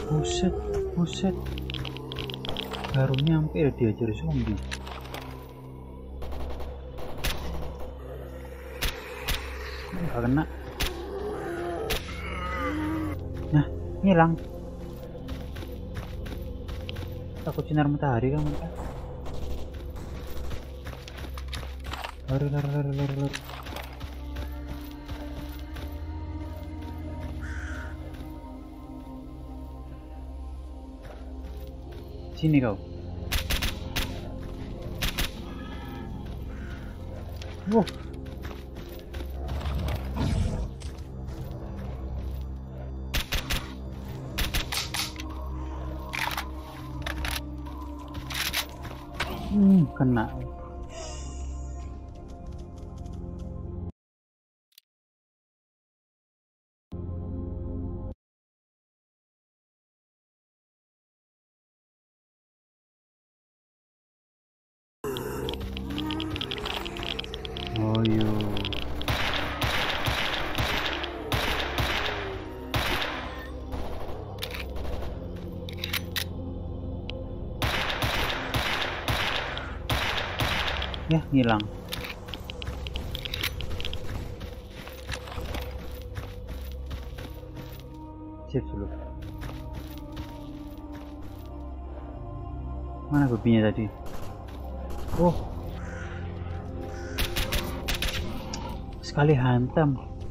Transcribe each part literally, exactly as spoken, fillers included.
Buset, buset. Baru nyampe diajar zombie. Gak kena. Nah, hilang. Takut sinar matahari kan mereka. Lari, lari, lari, lari, lari. Sini kau. Wow. Hmm, kena. Oh yo. Ya, hilang. Sip dulu. Mana babinya tadi? Oh. Sekali hantam.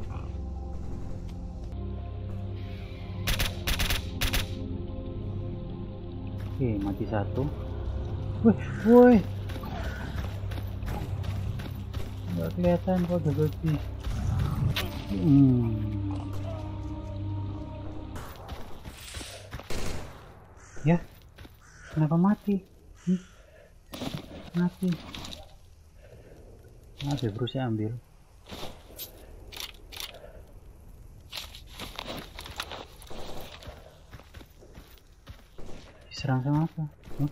Oke, mati satu. Wih, woi. Nggak kelihatan kok udah babi. Hmm. Ya, kenapa mati? Hmm. Mati. Masih berusaha ambil. Diserang sama apa? Huh?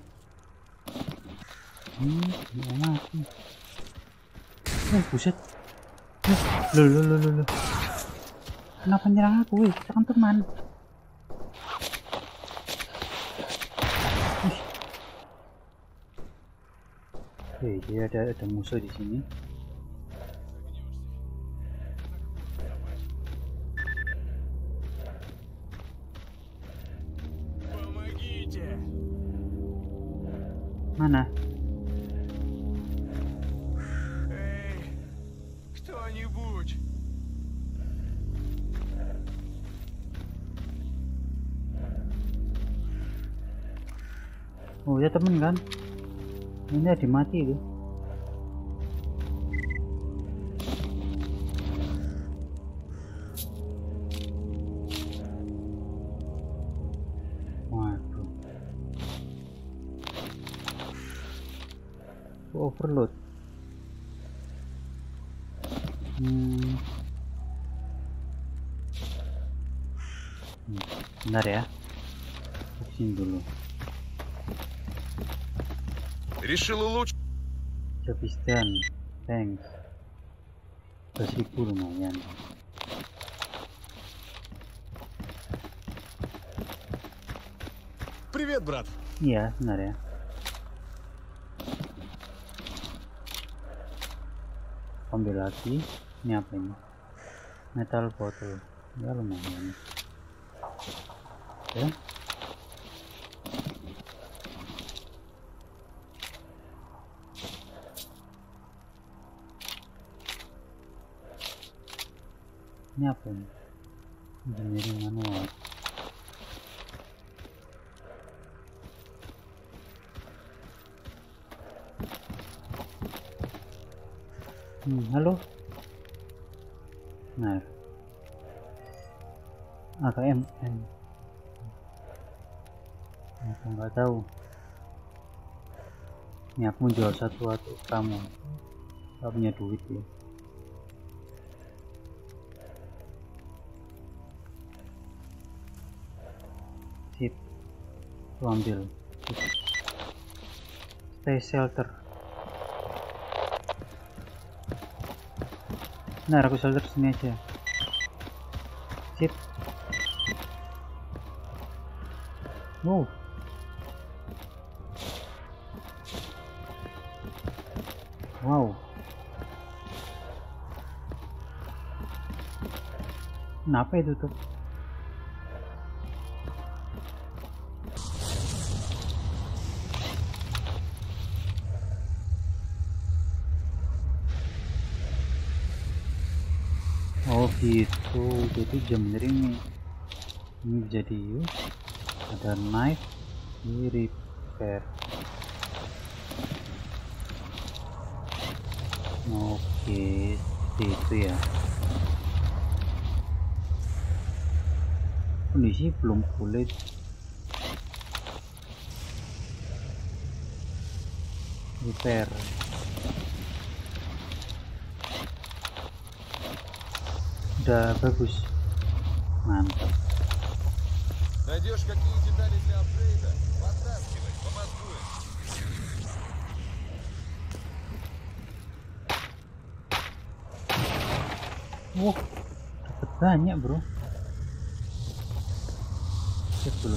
Hmm, nggak mati. Eh, buset. Eh, loh, loh, loh, loh, loh. Kenapa nyerang aku? Wih, kita kan teman. Oke, jadi ada ada musuh di sini. Mana? Oh ya temen kan? Ini ada mati itu. Waduh. Overload. Hmm. Bentar ya. Pusing dulu. Решил улучшить. Jobistan, thanks. Basiku lumayan. Привет, брат. Iya, benar ya. Ambil lagi. Ini apa ini? Metal bottle. Ya lumayan. Ya. Ini apa ini? Engineering manual. Hmm, halo. Nah, A K M M. Aku nggak tahu. Ini aku jual satu atau kamu. Gak punya duit ya. Sip, tuh ambil. Stay shelter. Nah, aku shelter sini aja. Sip. Wow. Wow. Kenapa itu tuh? Oh gitu, jadi jam ring ini jadi use. Ada knife di repair. Oke, seperti itu ya. Kondisi belum pulih. Repair. Udah bagus, mantap. Найдешь какие детали для апгрейда? Подтаскивай, помозгуем. Wah, dapat banyak bro. Cek dulu.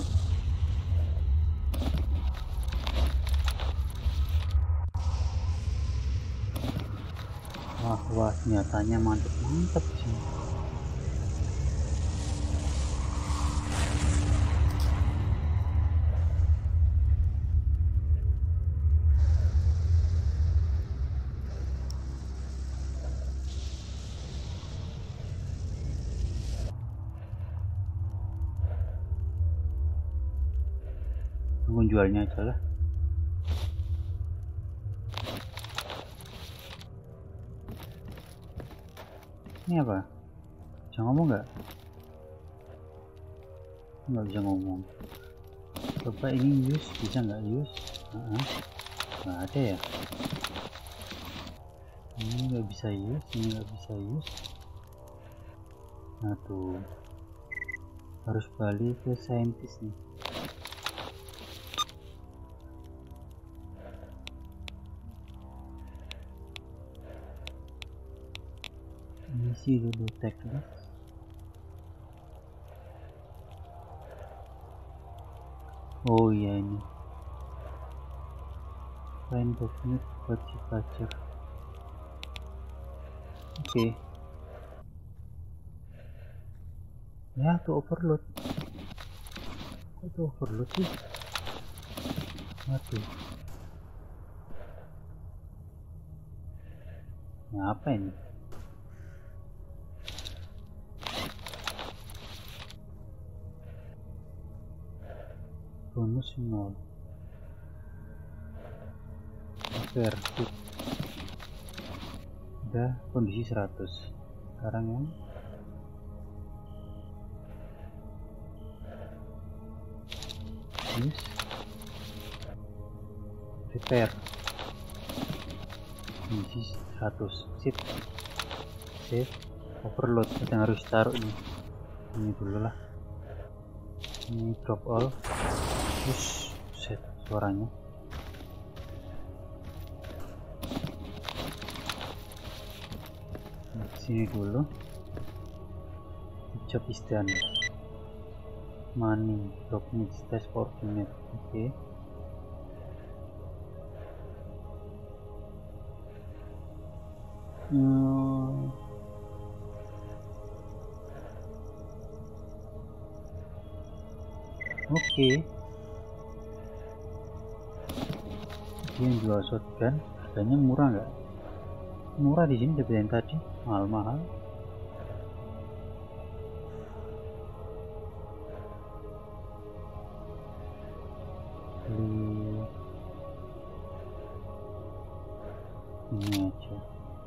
Wah, wah, senjatanya mantep-mantep sih. Aku jualnya aja lah. Ini apa? Bisa ngomong nggak? Nggak bisa ngomong. Coba ini use, bisa nggak use? Uh-huh. Nggak ada ya. Ini nggak bisa use, ini nggak bisa use. Nah tuh, harus balik ke scientist nih. Isi dulu teknis. Oh iya ini. Find document buat si pacar. Oke. Okay. Ya tuh overload. Kok tuh overload sih? Waduh. Nah, apa ini? Bonus nol. Vertik. Udah kondisi seratus. Sekarang yang use repair. Kondisi seratus. Sip. Save. Overload. Kita harus taruh ini. Ini dulu lah. Ini drop all. Terus set suaranya. Sini dulu. Job is done. Money drop needs test coordinate. Oke. Okay. Hmm. Oke. Okay. Dia yang jual shotgun, harganya murah nggak? Murah di sini daripada yang tadi, mahal-mahal. Beli ini aja.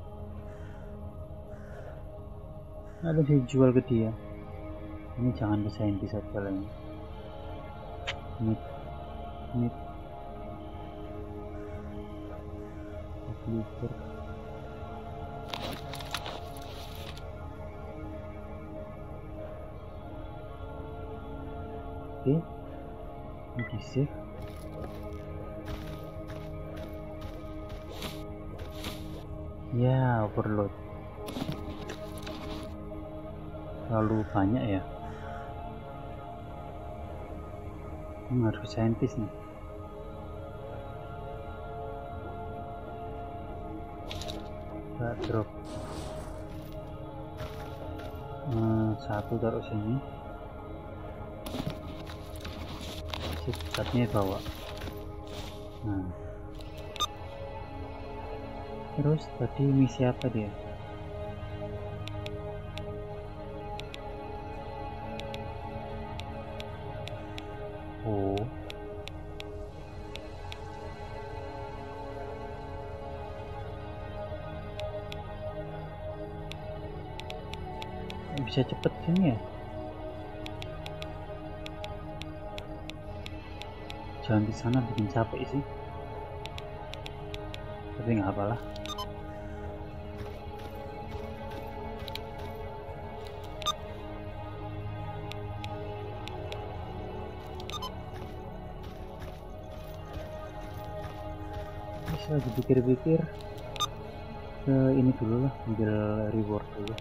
Ada sih jual ke dia. Ini jangan ke scientist aja lah ini. Ini, ini. Liver. Oke, ini di save. Ya, overload terlalu banyak ya. Hmm, harus ke saintis nih. Kita drop hmm, satu taruh sini. Catnya bawa. Nah, terus tadi misi apa dia? Oh, bisa cepet sini ya? Jangan di sana, bikin capek sih. Tapi nggak apalah. Bisa lagi pikir-pikir ke ini dulu lah, ambil reward dulu.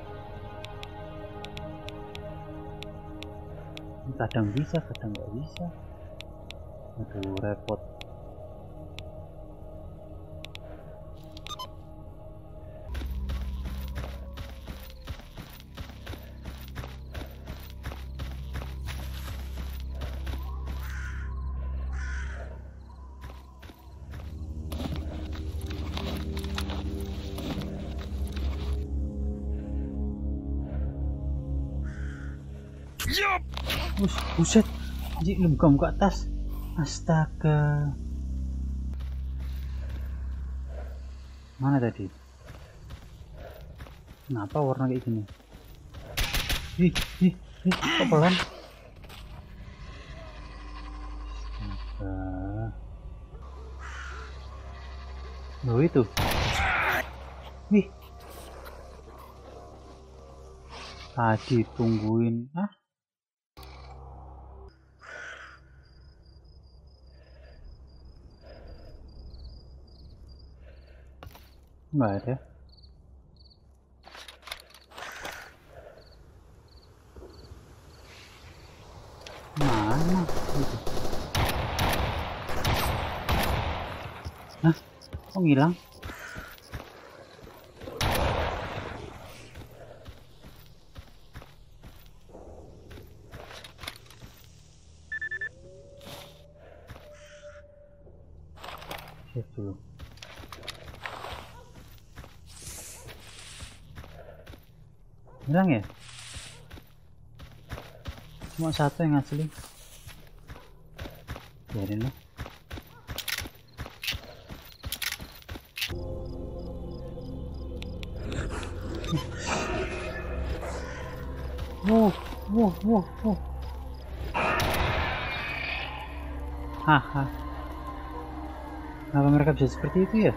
Kadang bisa, kadang nggak bisa. Aduh, repot. Bus, buset, anjir, lu buka-buka tas. Astaga. Mana tadi? Kenapa warna kayak gini? Ih, ih, ih, kok pelan? Astaga. Loh itu. Wih. Tadi tungguin. Ah. Nggak ada. Mana itu? Nah, kok ngilang? Save dulu. Hilang ya? Cuma satu yang asli. Biarin lah. Wow, wow, wow, wow. Haha. Kenapa mereka bisa seperti itu ya?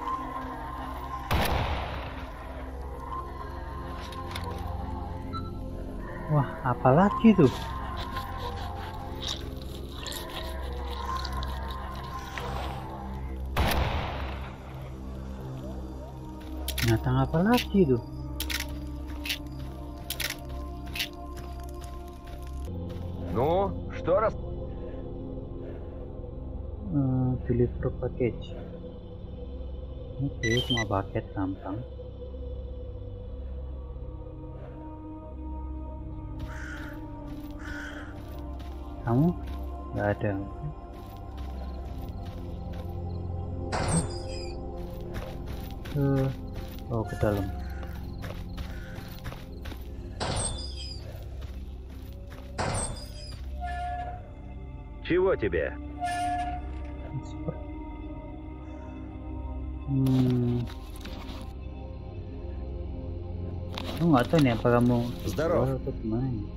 Wah, apalagi tuh? Binatang apa lagi tuh? Ну, что раз? Uh, deliver package. Oke, okay, cuma paket gampang. Kamu nggak ada. Uh, oh, ke dalam. Чего тебе? Hmm. Aku nggak tahu nih apa kamu Здоров. atau gimana nih.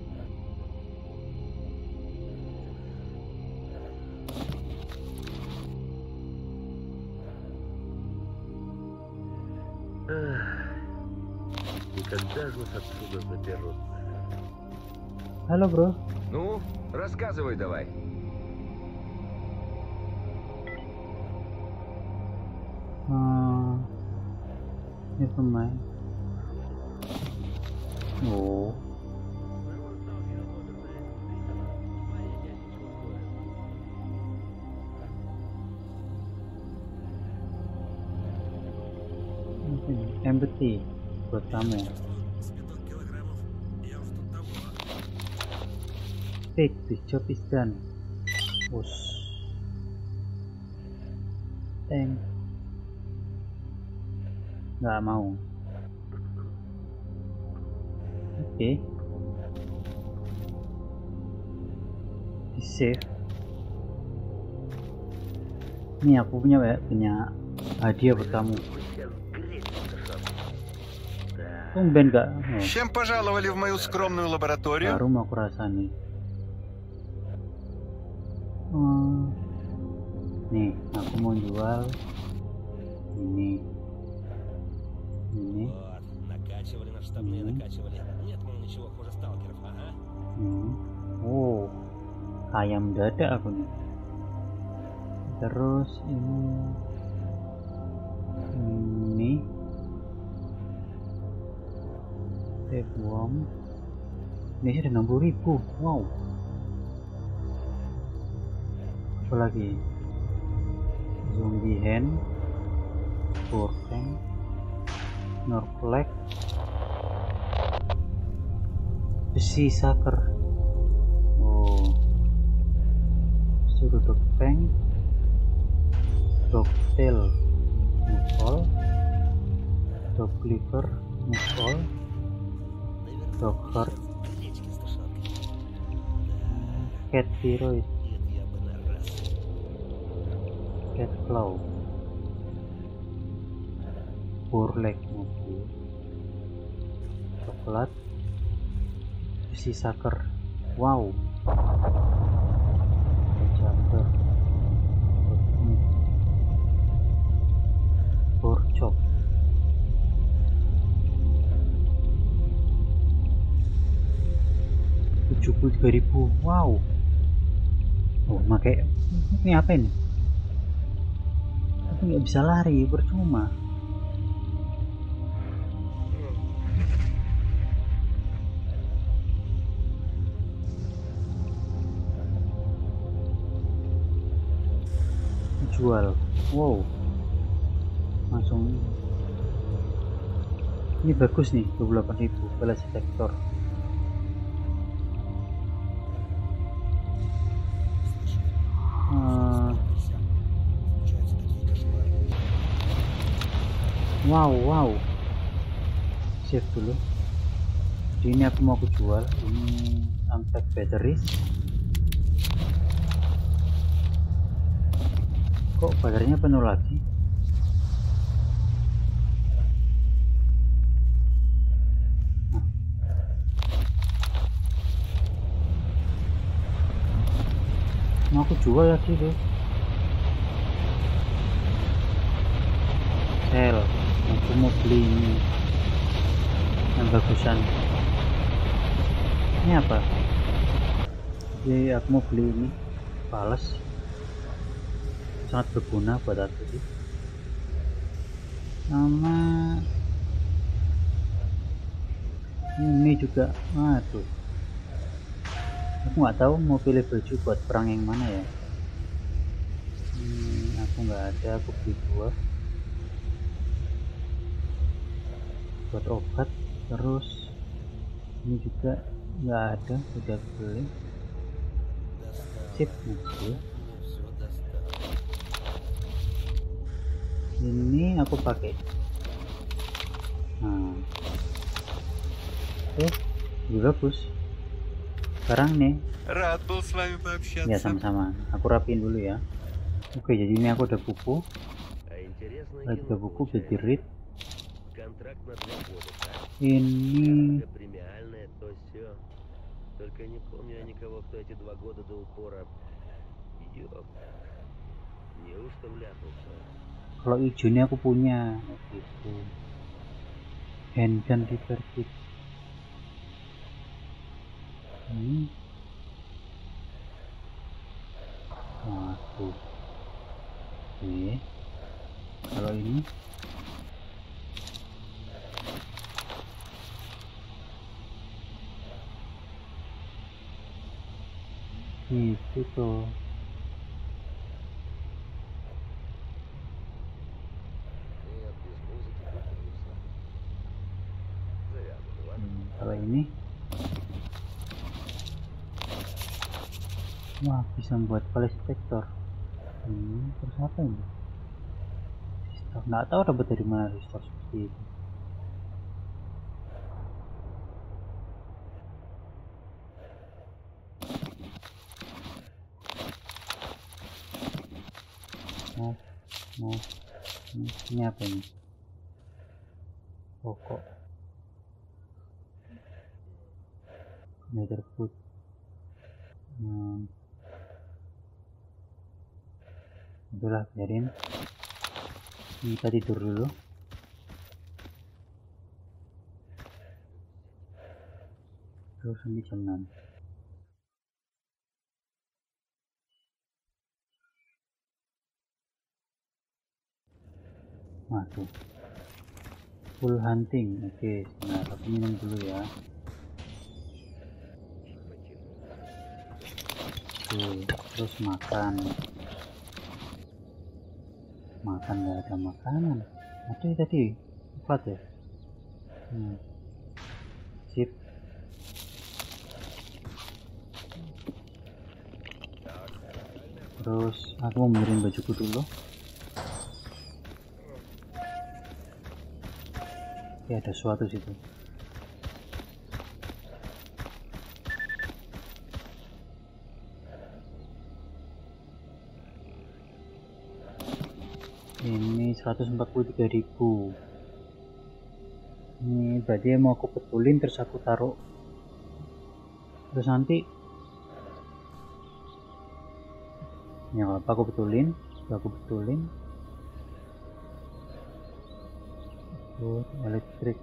И когда же нас отсюда заберут? Halo bro. Ну, рассказывай давай. Hmm. Never mind. Oh. empathy buat kamu. Take the job is done. Bos. Thank. Nggak mau. Oke. Okay. Di save. Ini aku punya ya, punya hadiah buat kamu. Tumben gak? Oh. Чем пожаловали в мою скромную лабораторию? Baru mau aku rasa nih. Hmm. Nih, aku mau jual ini. Ini. Hmm. Oh, ayam dada aku nih. Terus ini, ini, tapeworm. Ini sudah enam puluh ribu. Wow. Apa lagi? Zombie hand, Vortex, Snorlax, besi sucker. Oh, suruh peng, dogtail, musol, dog liver, musol, dog heart, cat thyroid, cat claw, burlek mobil, coklat, besi sucker. Wow. Jumper, pork chop, tujuh puluh tiga ribu. Wow. Oh, pakai ini apa ini? Aku nggak bisa lari, percuma. Jual. Wow, langsung ini bagus nih, dua puluh delapan ribu balas detektor. uh, wow wow save dulu. Jadi ini aku mau aku jual. Ini unpack batteries. Kok baterainya penuh lagi? Nah. Mau aku jual lagi tuh. Sell. Aku mau beli ini yang bagusan. Ini apa? Jadi aku mau beli ini balas. Sangat berguna buat aku sih. Sama ini juga. Aduh, aku nggak tahu mau pilih baju buat perang yang mana ya. Hmm, aku nggak ada. Aku beli dua buat obat. Terus ini juga nggak ada, udah beli. Sip, nanti ini aku pakai. Nah, eh, lebih bagus. Sekarang nih. Рад был с вами пообщаться. Ya sama-sama. Aku rapiin dulu ya. Oke, jadi ini aku ada buku. Ada tiga buku, bedi read. Ini. Kalau hijau ini aku punya gitu. Handgun repair kit. Ini. Waduh. Oke. Kalau ini. Itu tuh. Wah, bisa membuat palestektor. Hmm, terus apa ini? Restor. Nggak tahu dapat dari mana restor seperti itu. Nah, nah, ini, ini apa ini? Pokok. Nether food. Hmm. Udahlah, biarin. Kita tidur dulu. Terus nanti jam enam. Waduh. Full hunting. Oke, sebentar. Aku minum dulu ya. Oke, terus makan. Makan nggak ada makanan. Ada ya tadi. Empat ya. Hmm. Sip. Terus aku mau benerin bajuku dulu. Ya ada suatu situ. Ini seratus empat puluh tiga ribu. Ini berarti mau aku betulin terus aku taruh. Terus nanti ya apa aku betulin, aku betulin. Buat elektrik.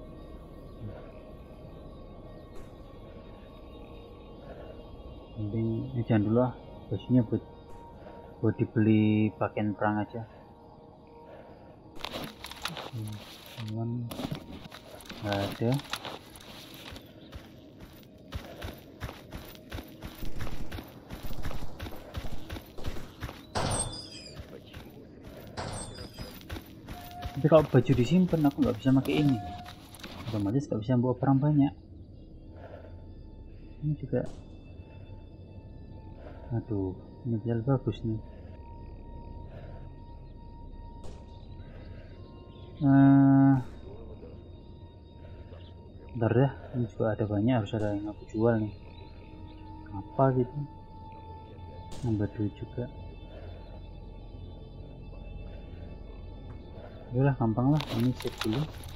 Mending ini jangan dulu ah, bajunya buat buat dibeli pakaian perang aja. Hmm, cuman nggak ada. Tapi kalau baju disimpan aku nggak bisa pakai ini, otomatis nggak bisa bawa perang banyak. Ini juga, aduh, ini bisa bagus nih. Uh, bentar ya, ini juga ada banyak, harus ada yang aku jual nih. Apa gitu? Nambah duit juga. Udah lah, gampang lah, ini save dulu.